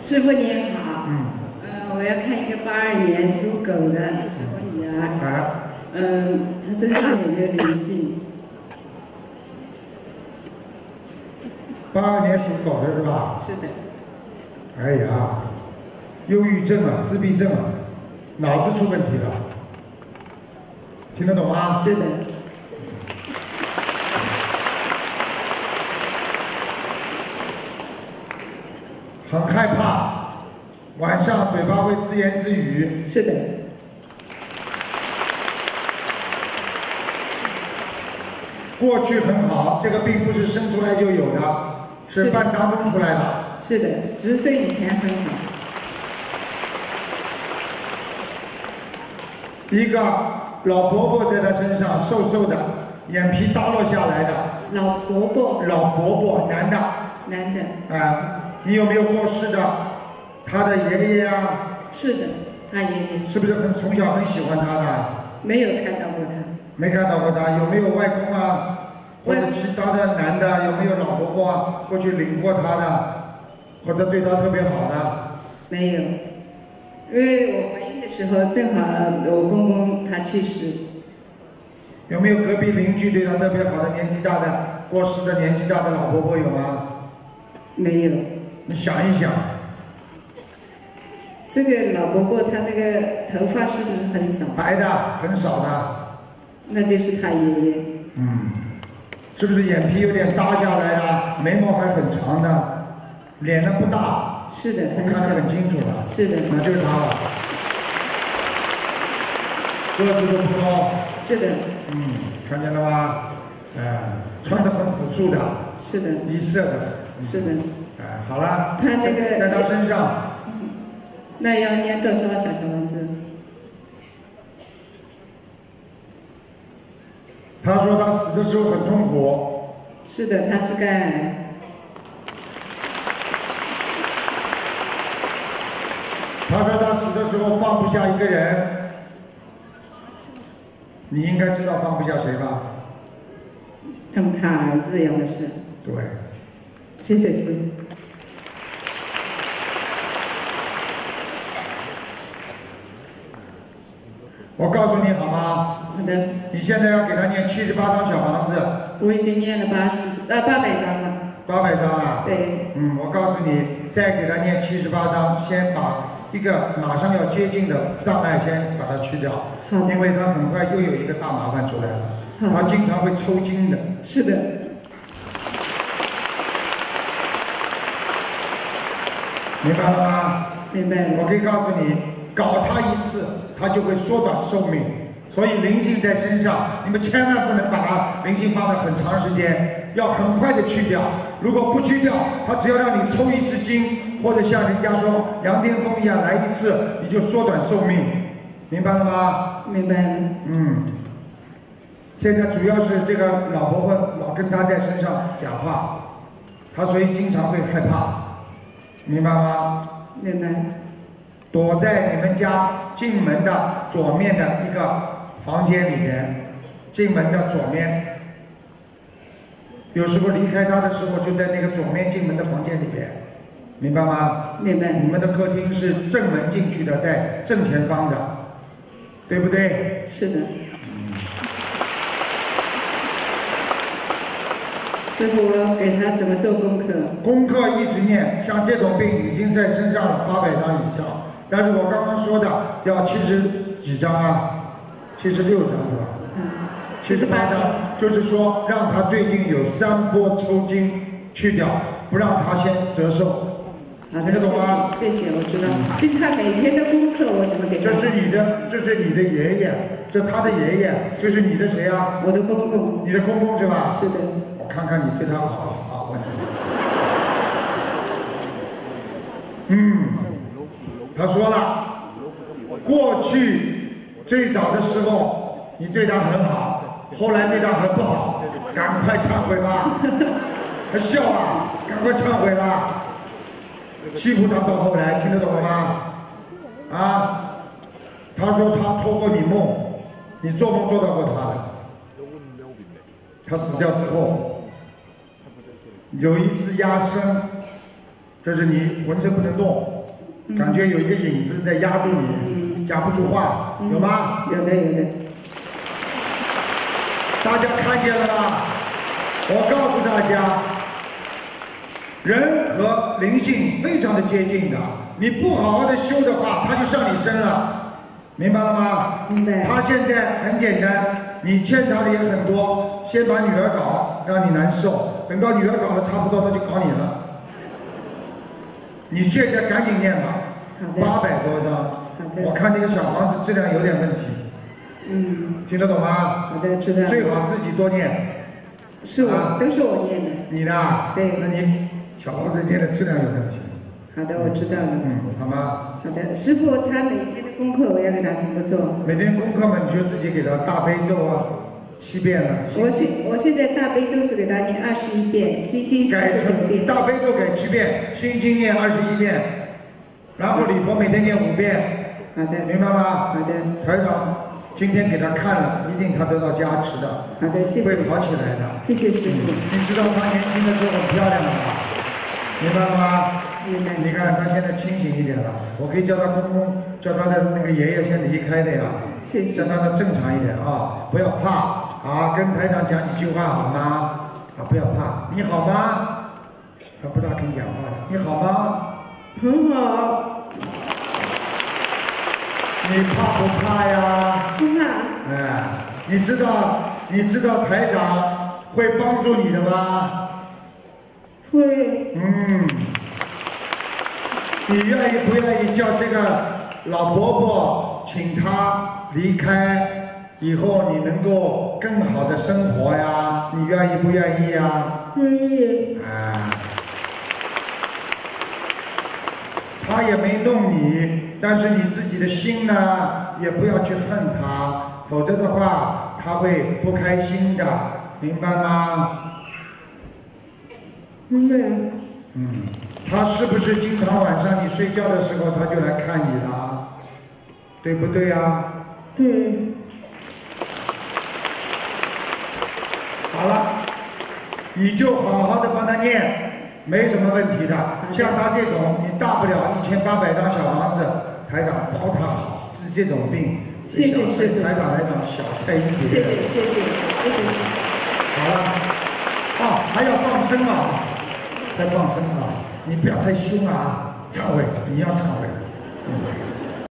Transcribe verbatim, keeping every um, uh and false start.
师傅您好。 嗯。 呃，我要看一个八二年属狗的，是我女儿。 啊。 嗯，她身上有没有灵性？ 八二年属狗的是吧？ 是的。 哎呀，忧郁症啊，自闭症啊，脑子出问题了，听得懂吗？ 是的。 很害怕，晚上嘴巴会自言自语。 是的。 过去很好，这个病不是生出来就有的，是半当中出来的。 是的，十岁以前很好。 一个老伯伯在他身上，瘦瘦的，眼皮耷落下来的。 老伯伯。 老伯伯，男的。 男的。 啊，你有没有过世的？他的爷爷啊？ 是的，他爷爷。 是不是很从小很喜欢他的？ 没有看到过他。 没看到过他，有没有外公啊？或者其他的男的，有没有老伯伯啊？过去领过他的，或者对他特别好的？ 没有，因为我怀孕的时候正好我公公他去世。 有没有隔壁邻居对他特别好的年纪大的过世的年纪大的老伯伯有吗？ 没有。 你想一想。 这个老伯伯他那个头发是不是很少？ 白的，很少的。 那就是他爷爷。 嗯，是不是眼皮有点耷下来了？眉毛还很长的，脸呢不大。 是的， 我看得很清楚了。 是的。 那就是他了。个子都不高。 是的。 嗯，看见了吗？哎，穿得很朴素的。 是的。 一色的。 是的。 哎，好了。 他这个在他身上。 那要念多少小小房子？ 他说他死的时候很痛苦。 是的，他是肝癌。 他说他死的时候放不下一个人。你应该知道放不下谁吧？ 他们他儿子要的是。 对。 谢谢师父。 我告诉你好吗？ 好的。 你现在要给他念七十八张小房子。 我已经念了八十呃八百张了。 八百张啊？ 对。 嗯，我告诉你，再给他念七十八张，先把一个马上要接近的障碍先把它去掉。 好。 因为他很快又有一个大麻烦出来了。 好。 他经常会抽筋的。 是的。 明白了吗？ 明白了。 我可以告诉你，搞他一次，他就会缩短寿命。所以灵性在身上，你们千万不能把它灵性放得很长时间，要很快的去掉。如果不去掉，他只要让你抽一次筋，或者像人家说羊癫疯一样来一次，你就缩短寿命，明白了吗？ 明白了。 嗯。现在主要是这个老婆婆老跟他在身上讲话，他所以经常会害怕，明白吗？ 明白。 躲在你们家进门的左面的一个房间里面，进门的左面，有时候离开他的时候就在那个左面进门的房间里面，明白吗？ 明白。 你们的客厅是正门进去的，在正前方的，对不对？ 是的。师傅，我给他怎么做功课？ 功课一直念，像这种病已经在身上了八百张以上，但是我刚刚说的要七十几张啊，七十六张是吧？ 嗯。 七十八张，就是说让他最近有三波抽筋去掉，不让他先折寿。听得懂吗？ 谢谢，我知道。就他每天的功课我怎么给他？ 这是你的，这是你的爷爷，这他的爷爷，这是你的谁啊？ 我的公公。 你的公公是吧？ 是的。 我看看你对他好不好啊？嗯，他说了，过去最早的时候你对他很好，后来对他很不好，赶快忏悔吧！还笑啊？赶快忏悔啦！欺负他到后来，听得懂了吗？啊？他说他托过你梦，你做梦做到过他的。他死掉之后，有一次压身，就是你浑身不能动， 感觉有一个影子在压住你，讲不出话，有吗？ 有的，有的。 大家看见了吗？我告诉大家，人和灵性非常的接近的。你不好好的修的话，他就上你身了，明白了吗？ 明白。 他现在很简单，你欠他的也很多，先把女儿搞，让你难受，等到女儿搞得差不多，他就搞你了。你现在赶紧念吧，八百多张。我看这个小房子质量有点问题。嗯。听得懂吗？ 好的，知道。 最好自己多念。 是我，啊、都是我念的。 你呢？ 对。 那你小房子念的质量有问题。 好的，我知道了。 嗯，好吗？ 好的，师傅，他每天的功课我要给他怎么做？ 每天功课嘛，你就自己给他大悲咒啊，七遍了。 我现我现在大悲咒是给他念二十一遍，心经四十九遍。 大悲咒改七遍，心经念二十一遍，然后礼佛每天念五遍。 好的。 明白吗？ 好的。 台长今天给他看了，一定他得到加持的。 好的，谢谢。 会好起来的。 谢谢师傅。 你知道他年轻的时候很漂亮的吧？明白了吗？你看他现在清醒一点了，我可以叫他公公，叫他的那个爷爷先离开的呀， 谢谢。 让他正常一点啊，不要怕啊，跟台长讲几句话好吗？啊，不要怕，你好吗？他不大肯讲话的，你好吗？ 很好。 你怕不怕呀？ 不怕。 哎，你知道你知道台长会帮助你的吗？ 会。 嗯。你愿意不愿意叫这个老伯伯请他离开，以后你能够更好的生活呀？你愿意不愿意呀？ 愿意。 啊，他也没弄你，但是你自己的心呢，也不要去恨他，否则的话他会不开心的，明白吗？ 明白。 嗯。他是不是经常晚上你睡觉的时候他就来看你了，对不对呀？ 对。 好了，你就好好的帮他念，没什么问题的。像他这种，你大不了一千八百张小房子，台长包他好，治这种病。 谢谢师傅。 台长来讲小菜一碟。 谢谢谢谢谢谢。 好了，啊，还要放生啊，再放生啊。你不要太凶啊！忏悔，你要忏悔。嗯